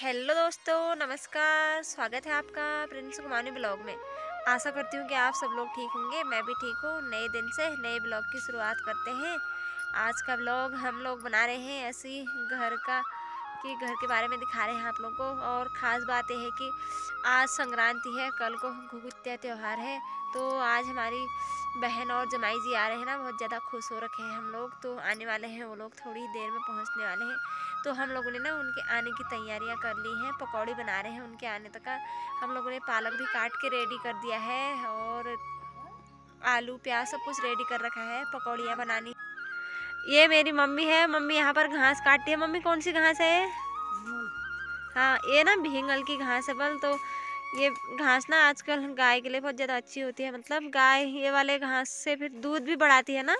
Hello दोस्तों, नमस्कार। स्वागत है आपका प्रिंस कुमारी ब्लॉग में। आशा करती हूँ कि आप सब लोग ठीक होंगे। मैं भी ठीक हूँ। नए दिन से नए ब्लॉग की शुरुआत करते हैं। आज का ब्लॉग हम लोग बना रहे हैं ऐसी घर के बारे में दिखा रहे हैं आप लोगों को। और ख़ास बात यह है कि आज संक्रांति है, कल को घुघुतिया त्यौहार है। तो आज हमारी बहन और जमाई जी आ रहे हैं ना, बहुत ज़्यादा खुश हो रखे हैं हम लोग। तो आने वाले हैं वो लोग, थोड़ी देर में पहुंचने वाले हैं। तो हम लोगों ने ना उनके आने की तैयारियां कर ली हैं। पकौड़ी बना रहे हैं उनके आने तक का। हम लोगों ने पालक भी काट के रेडी कर दिया है और आलू प्याज सब कुछ रेडी कर रखा है पकौड़ियाँ बनानी। ये मेरी मम्मी है। मम्मी यहाँ पर घास काटती है। मम्मी कौन सी घास है? हाँ, ये ना भींगल की घास है बल। तो ये घास ना आजकल गाय के लिए बहुत ज़्यादा अच्छी होती है। मतलब गाय ये वाले घास से फिर दूध भी बढ़ाती है ना।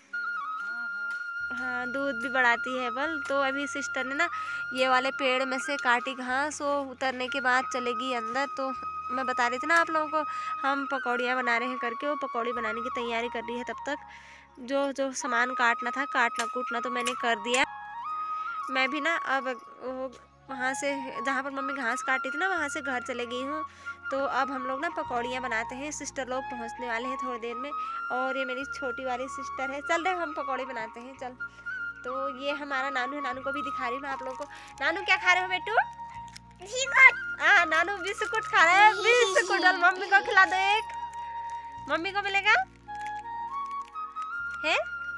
हाँ, दूध भी बढ़ाती है बल। तो अभी सिस्टर ने ना ये वाले पेड़ में से काटी घास, वो उतरने के बाद चलेगी अंदर। तो मैं बता रही थी ना आप लोगों को, हम पकौड़ियाँ बना रहे हैं करके। वो पकौड़ी बनाने की तैयारी कर रही है। तब तक जो जो सामान काटना था, काटना कूटना तो मैंने कर दिया। मैं भी ना अब वो वहाँ से जहाँ पर मम्मी घास काटी थी ना, वहाँ से घर चले गई हूँ। तो अब हम लोग ना पकौड़ियाँ बनाते हैं। सिस्टर लोग पहुँचने वाले हैं थोड़ी देर में। और ये मेरी छोटी वाली सिस्टर है। चल रहे हम पकौड़े बनाते हैं, चल। तो ये हमारा नानू है। नानू को भी दिखा रही हूँ मैं आप लोगों को। नानू क्या खा रहे हो बेटू? हाँ, नानू बिस्कुट खा रहे हैं। बिस्कुट और मम्मी को खिला दो एक। मम्मी को मिलेगा है?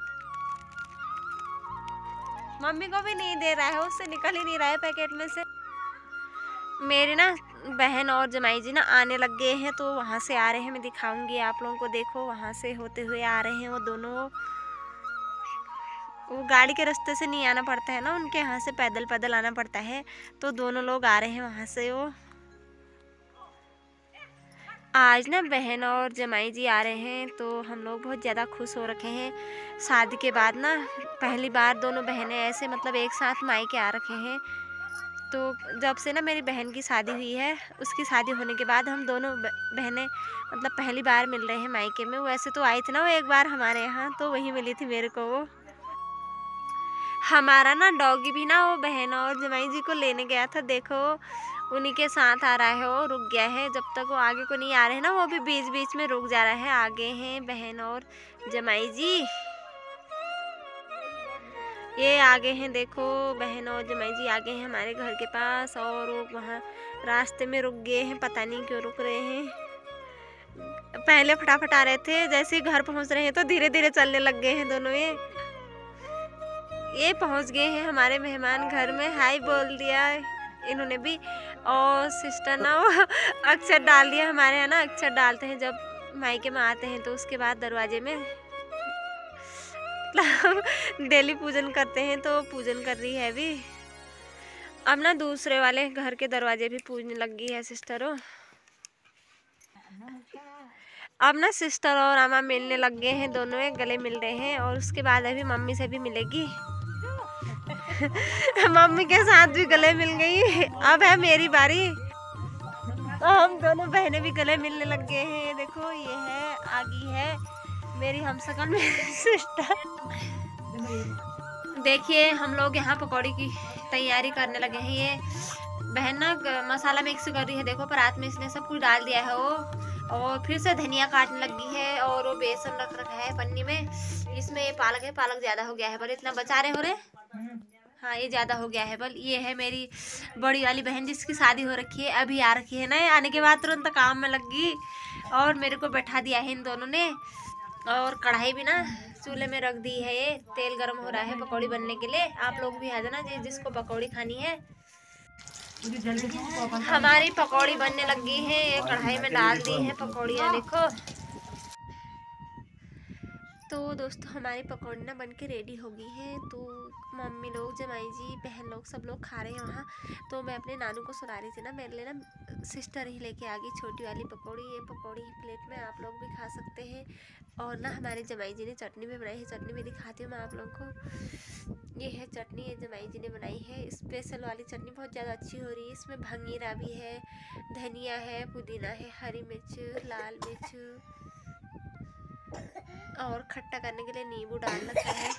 मम्मी को भी नहीं दे रहा है, उससे निकल ही नहीं रहा है पैकेट में से। मेरी ना बहन और जमाई जी ना आने लग गए हैं। तो वहाँ से आ रहे हैं, मैं दिखाऊंगी आप लोगों को। देखो वहाँ से होते हुए आ रहे हैं वो दोनों। वो गाड़ी के रास्ते से नहीं आना पड़ता है ना, उनके यहाँ से पैदल पैदल आना पड़ता है। तो दोनों लोग आ रहे हैं वहाँ से। वो आज ना बहन और जमाई जी आ रहे हैं। तो हम लोग बहुत ज़्यादा खुश हो रखे हैं। शादी के बाद ना पहली बार दोनों बहनें ऐसे मतलब एक साथ मायके आ रखे हैं। तो जब से ना मेरी बहन की शादी हुई है, उसकी शादी होने के बाद हम दोनों बहनें मतलब पहली बार मिल रहे हैं मायके में। वैसे तो आई थी ना वो एक बार हमारे यहाँ, तो वही मिली थी मेरे को वो। हमारा ना डॉगी भी ना वो बहन और जमाई जी को लेने गया था। देखो उन्हीं के साथ आ रहा है। वो रुक गया है, जब तक वो आगे को नहीं आ रहे हैं ना, वो भी बीच बीच में रुक जा रहा है। आगे हैं बहन और जमाई जी, ये आगे हैं। देखो बहन और जमाई जी आगे हैं हमारे घर के पास। और वो वहाँ रास्ते में रुक गए हैं, पता नहीं क्यों रुक रहे हैं। पहले फटाफट आ रहे थे, जैसे ही घर पहुँच रहे हैं तो धीरे धीरे चलने लग गए हैं दोनों। ये पहुंच गए हैं हमारे मेहमान घर में। हाय बोल दिया इन्होंने भी। और सिस्टर ना वो अक्षर डाल दिया। हमारे यहाँ ना अक्षर डालते हैं जब मायके में आते हैं, तो उसके बाद दरवाजे में डेली पूजन करते हैं। तो पूजन कर रही है अभी। अब ना दूसरे वाले घर के दरवाजे भी पूजने लग गई है सिस्टर। अब ना सिस्टर और आमा मिलने लग गए हैं, दोनों एक गले मिल रहे हैं। और उसके बाद अभी मम्मी से भी मिलेगी। मम्मी के साथ भी गले मिल गई। अब है मेरी बारी। तो हम दोनों बहनें भी गले मिलने लग गए हैं। देखो ये है आगी है मेरी हमशक्ल में सिस्टर। देखिए हम लोग यहाँ पकौड़ी की तैयारी करने लगे हैं। ये बहन ना मसाला मिक्स कर रही है। देखो परात में इसने सब कुछ डाल दिया है वो। और फिर से धनिया काटने लगी है। और वो बेसन रख रखा है पन्नी में। इसमें ये पालक है, पालक ज़्यादा हो गया है, पर इतना बचा रहे हो रहे। हाँ, ये ज़्यादा हो गया है बल। ये है मेरी बड़ी वाली बहन जिसकी शादी हो रखी है, अभी आ रखी है ना। आने के बाद तुरंत काम में लग गई और मेरे को बैठा दिया है इन दोनों ने। और कढ़ाई भी ना चूल्हे में रख दी है। ये तेल गर्म हो रहा है पकौड़ी बनने के लिए। आप लोग भी आ जाना जिसको पकौड़ी खानी है। हमारी पकौड़ी बनने लगी है। ये कढ़ाई में डाल दी है पकौड़ियाँ, देखो। तो दोस्तों हमारी पकौड़ी ना बन के रेडी हो गई है। तो मम्मी लोग, जमाई जी, बहन लोग सब लोग खा रहे हैं वहाँ। तो मैं अपने नानू को सुना रही थी ना, मेरे लिए ना सिस्टर ही लेके आ गई छोटी वाली पकौड़ी। ये पकौड़ी प्लेट में आप लोग भी खा सकते हैं। और ना हमारे जमाई जी ने चटनी भी बनाई है। चटनी भी दिखाती हूँ मैं आप लोगों को। ये है चटनी, ये जमाई जी ने बनाई है। स्पेशल वाली चटनी बहुत ज़्यादा अच्छी हो रही है। इसमें भंगीरा भी है, धनिया है, पुदीना है, हरी मिर्च, लाल मिर्च और खट्टा करने के लिए नींबू डाल रखा है।